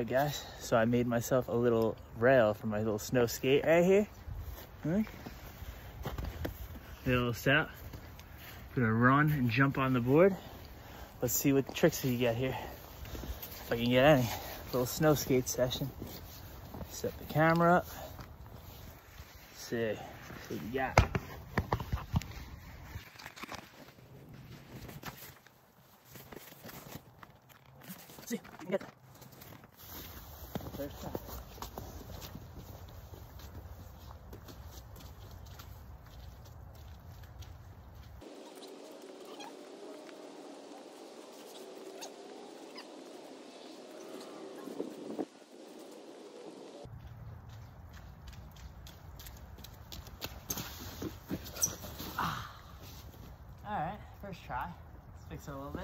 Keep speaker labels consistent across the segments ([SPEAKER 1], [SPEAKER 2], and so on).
[SPEAKER 1] guys. So I made myself a little rail for my little snow skate right here. Little setup. Gonna run and jump on the board. Let's see what tricks we get here. If I can get any. Little snow skate session. Set the camera up. Let's see what you got. Let's see if you can get that. First time. All right, first try. Let's fix it a little bit.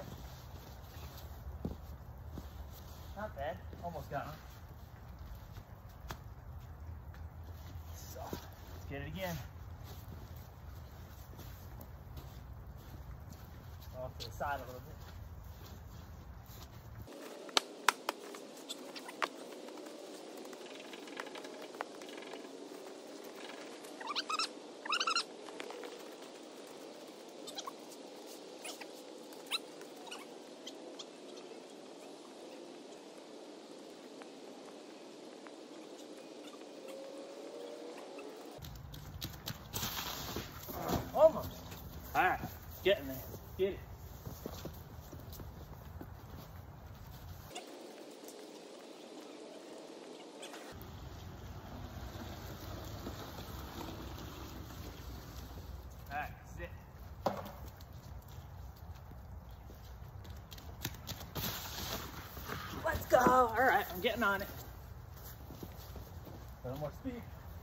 [SPEAKER 1] Not bad, almost got him. So, let's get it again. Off to the side a little bit. Almost. All right, getting there. Get it. All right, sit. Let's go. All right, I'm getting on it. A little more speed.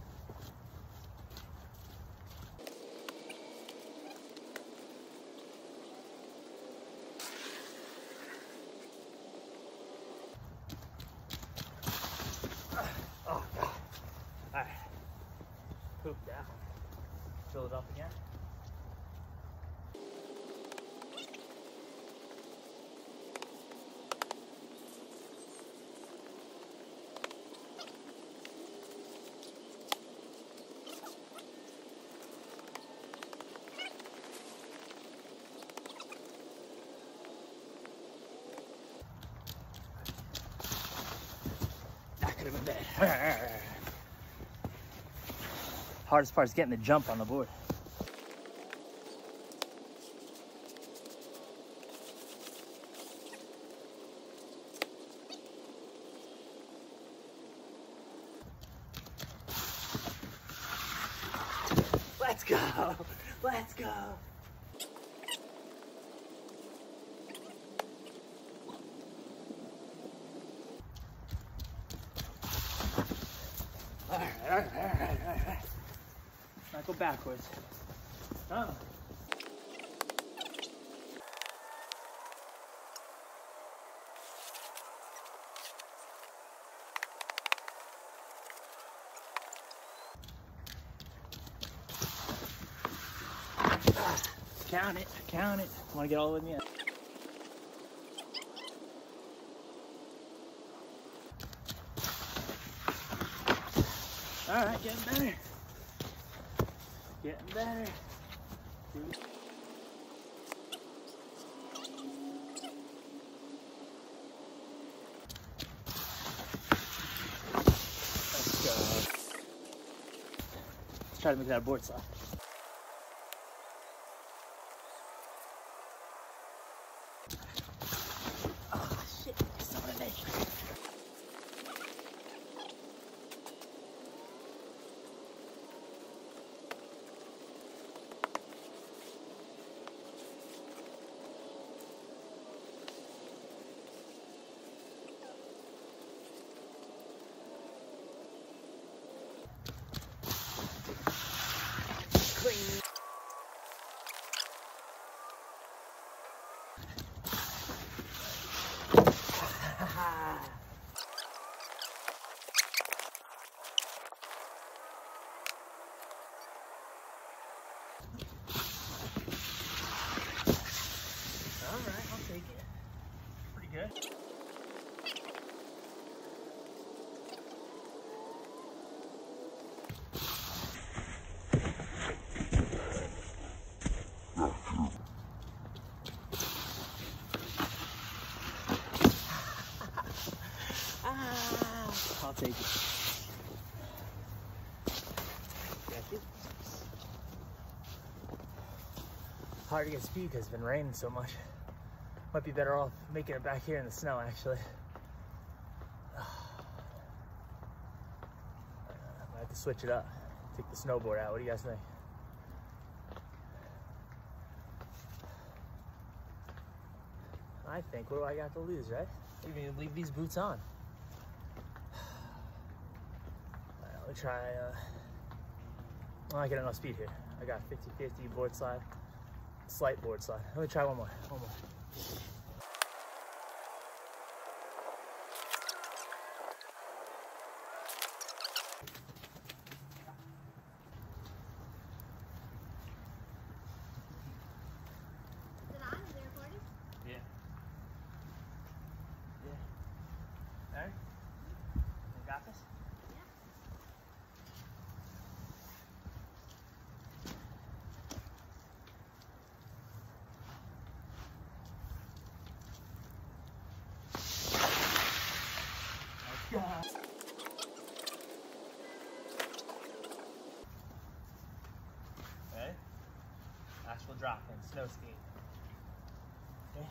[SPEAKER 1] Oh, God. All right. Poop down. Fill it up again. That could have been bad. Hardest part is getting the jump on the board. Let's go. Let's go. All right. Let's not go backwards. Oh. Count it, count it. I want to get all the way in the end. All right, getting better. Getting better. Let's go. Let's try to make that a board slide. Oh shit, there's someone in there. Clean. All right, I'll take it. Pretty good. hard to get speed because it's been raining so much. Might be better off making it back here in the snow, actually. I might have to switch it up. Take the snowboard out. What do you guys think? I think, what do I got to lose, right? Even leave these boots on. Alright, let me try, I get enough speed here. I got 50-50 board slide, slight board slide. Let me try one more. Alright? You got this? Yeah. Let's go. Okay. Actual drop in snow skate. Okay.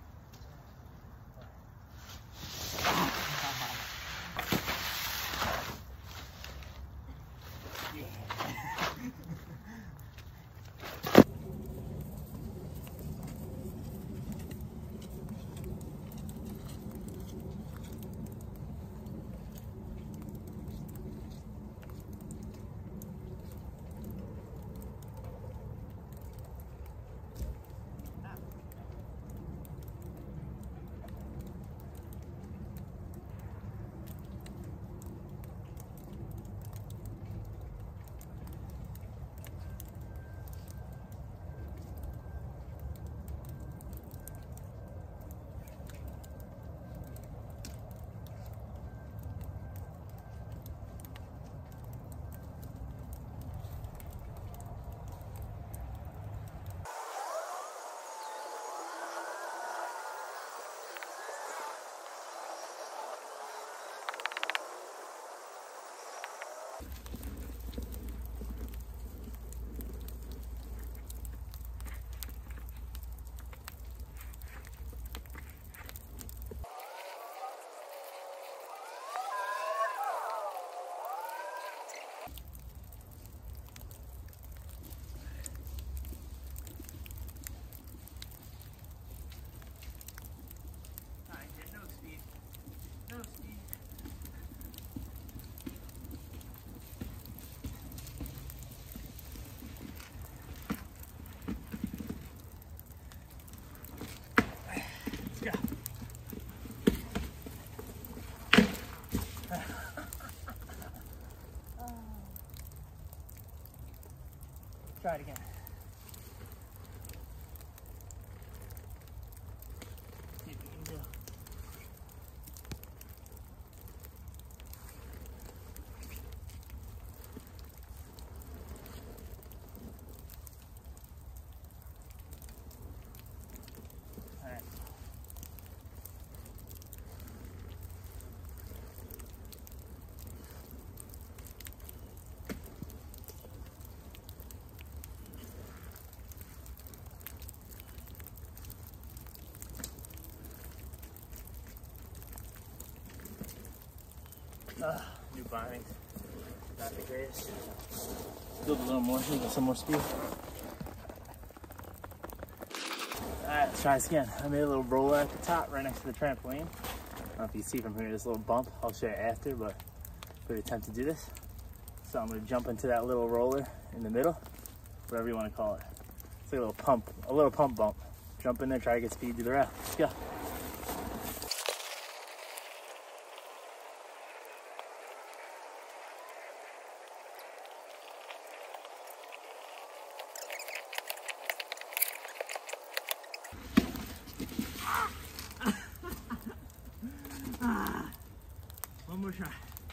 [SPEAKER 1] Try it again. See if we can do. All right. New binding, not the greatest. Build a little more, get some more speed. Alright, let's try this again. I made a little roller at the top right next to the trampoline. I don't know if you see from here, this little bump. I'll show you after, but we're gonna attempt to do this. So I'm gonna jump into that little roller in the middle, whatever you want to call it. It's like a little pump bump. Jump in there, try to get speed, do the route. Let's go. One more try.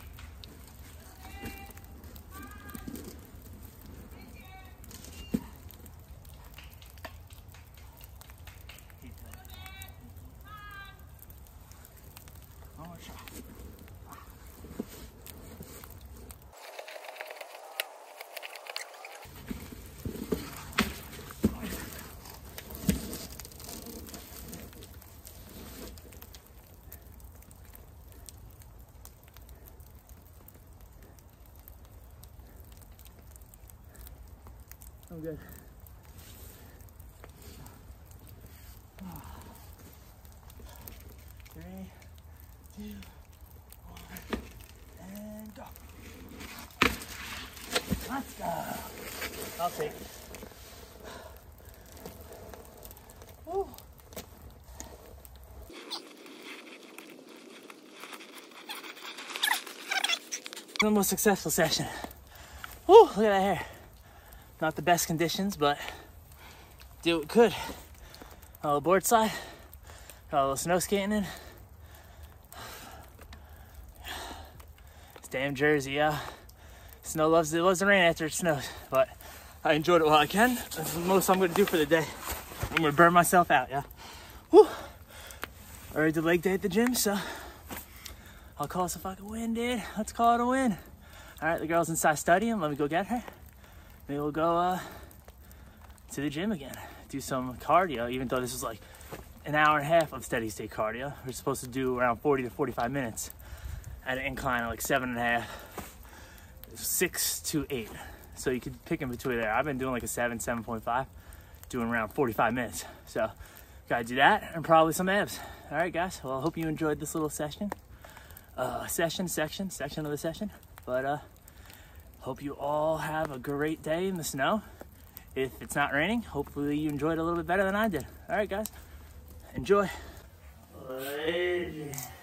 [SPEAKER 1] One more try. I'm good. 3, 2, 1, and go. Let's go. I'll take it. Woo. The most successful session. Woo, look at that hair. Not the best conditions, but did what we could. A little board slide, got a little snow skating in. It's damn Jersey, yeah. Snow loves the rain after it snows, but I enjoyed it while I can. That's the most I'm gonna do for the day. I'm gonna burn myself out, yeah. Woo! Already did leg day at the gym, so I'll call this a fucking win, dude. Let's call it a win. All right, the girl's inside studying. Let me go get her. Maybe we'll go to the gym again. Do some cardio, even though this is like an hour and a half of steady state cardio. We're supposed to do around 40 to 45 minutes at an incline of like 7.5, 6 to 8. So you could pick in between there. I've been doing like a 7.5, doing around 45 minutes. So gotta do that and probably some abs. All right, guys. Well, I hope you enjoyed this little session. Section of the session. But hope you all have a great day in the snow. If it's not raining, hopefully you enjoyed it a little bit better than I did. All right, guys. Enjoy.